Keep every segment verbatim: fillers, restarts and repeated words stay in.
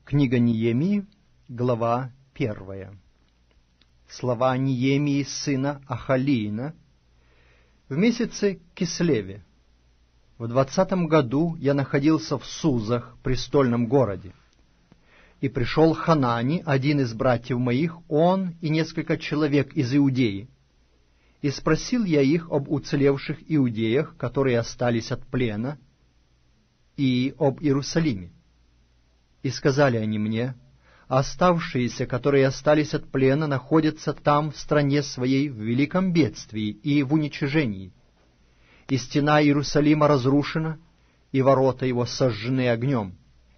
Книга Неемии, глава первая. Слова Неемии, сына Ахалиина. В месяце Кислеве, в двадцатом году, я находился в Сузах, престольном городе. И пришел Ханани, один из братьев моих, он и несколько человек из Иудеи. И спросил я их об уцелевших иудеях, которые остались от плена, и об Иерусалиме. И сказали они мне: оставшиеся, которые остались от плена, находятся там, в стране своей, в великом бедствии и в уничижении. И стена Иерусалима разрушена, и ворота его сожжены огнем.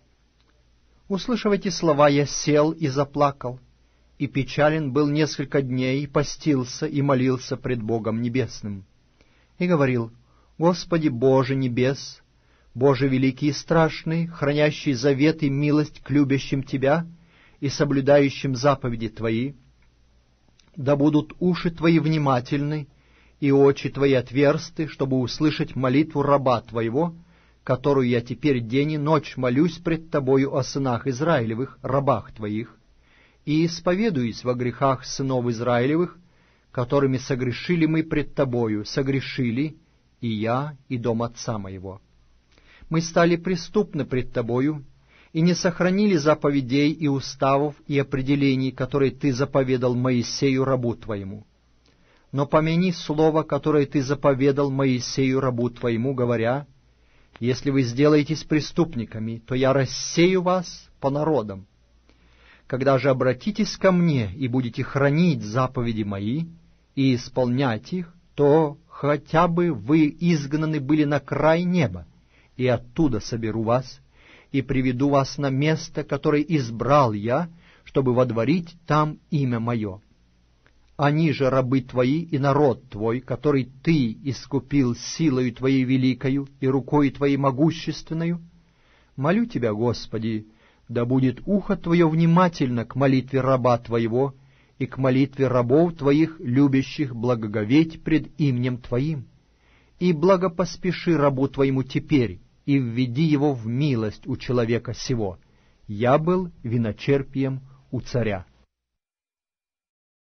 Услышав эти слова, я сел и заплакал, и печален был несколько дней, и постился, и молился пред Богом Небесным. И говорил: Господи Боже небес, Боже великий и страшный, хранящий завет и милость к любящим Тебя и соблюдающим заповеди Твои, да будут уши Твои внимательны и очи Твои отверсты, чтобы услышать молитву раба Твоего, которую я теперь день и ночь молюсь пред Тобою о сынах Израилевых, рабах Твоих, и исповедуюсь во грехах сынов Израилевых, которыми согрешили мы пред Тобою, согрешили и я, и дом отца моего. Мы стали преступны пред Тобою, и не сохранили заповедей и уставов и определений, которые Ты заповедал Моисею рабу Твоему. Но помяни слово, которое Ты заповедал Моисею рабу Твоему, говоря: если вы сделаетесь преступниками, то я рассею вас по народам. Когда же обратитесь ко мне и будете хранить заповеди Мои и исполнять их, то хотя бы вы изгнаны были на край неба, и оттуда соберу вас, и приведу вас на место, которое избрал я, чтобы водворить там имя Мое. Они же рабы Твои и народ Твой, который Ты искупил силою Твоей великою и рукой Твоей могущественною. Молю Тебя, Господи, да будет ухо Твое внимательно к молитве раба Твоего и к молитве рабов Твоих, любящих благоговеть пред именем Твоим. И благопоспеши рабу Твоему теперь, и введи его в милость у человека сего. Я был виночерпием у царя.